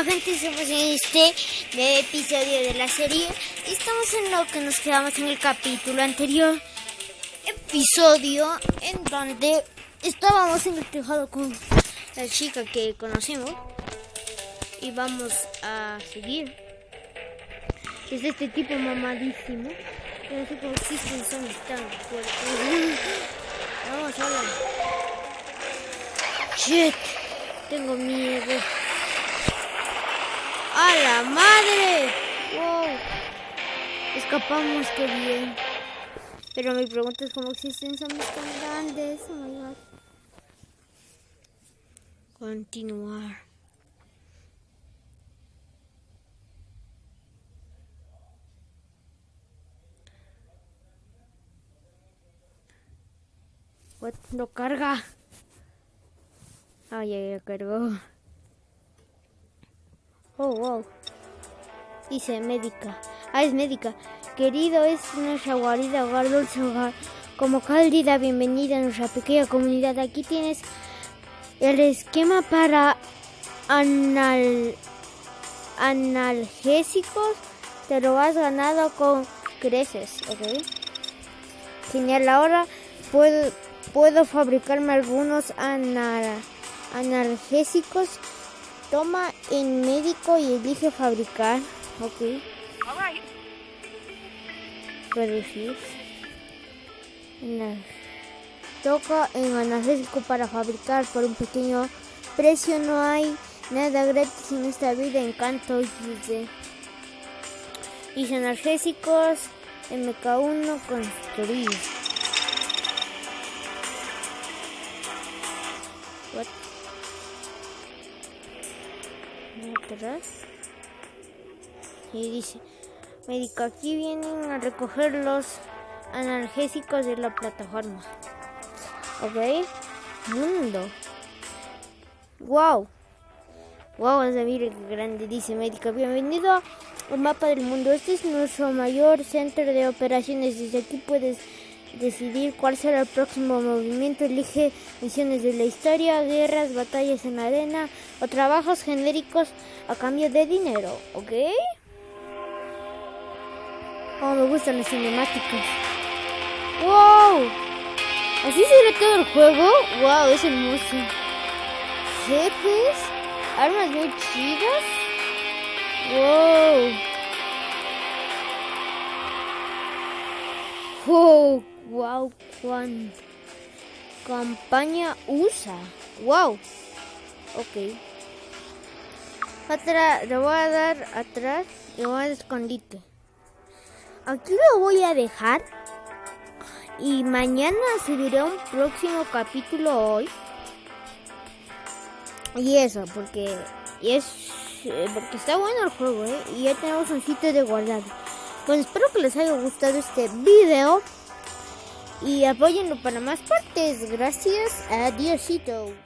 gente, somos en este episodio de la serie. Estamos en lo que nos quedamos en el capítulo anterior. Episodio en donde estábamos en el tejado con la chica que conocemos. Y vamos a seguir. Es este tipo mamadísimo. No sé cómo existen zombies tan fuertes. Vamos a ver. Shit. Tengo miedo. ¡A la madre! ¡Wow! Escapamos, qué bien. Pero mi pregunta es cómo existen zombies tan grandes. Oh my god. Continuar. What? No carga. Ah, ya cargó. Oh, wow. Dice médica. Ah, es médica. Querido, es nuestra guarida, hogar, dulce hogar. Como cálida bienvenida a nuestra pequeña comunidad. Aquí tienes el esquema para analgésicos. Te lo has ganado con creces, ¿ok? Genial, ahora puedo fabricarme algunos analgésicos. Toma en médico y elige fabricar. Ok. Reducir. Toca en analgésico para fabricar por un pequeño precio. No hay nada gratis en esta vida. Encanto. Dice analgésicos. MK1 construir. What? Atrás. Y dice médico, aquí vienen a recoger los analgésicos de la plataforma. Ok. Mundo. Wow. Wow, mira qué grande. Dice médico, bienvenido al mapa del mundo. Este es nuestro mayor centro de operaciones. Desde aquí puedes decidir cuál será el próximo movimiento. Elige misiones de la historia, guerras, batallas en la arena o trabajos genéricos a cambio de dinero, ¿ok? Oh, me gustan las cinemáticas. ¡Wow! ¿Así será todo el juego? ¡Wow! Es hermoso. Jefes, armas muy chidas. ¡Wow! ¡Wow! Wow, Juan. Campaña USA. Wow. Ok. Atrás, le voy a dar atrás y voy a dar escondite. Aquí lo voy a dejar. Y mañana subiré un próximo capítulo hoy. Y eso, porque está bueno el juego, y ya tenemos un sitio de guardado. Bueno, espero que les haya gustado este video. Y apóyenlo para más partes. Gracias. Adiósito.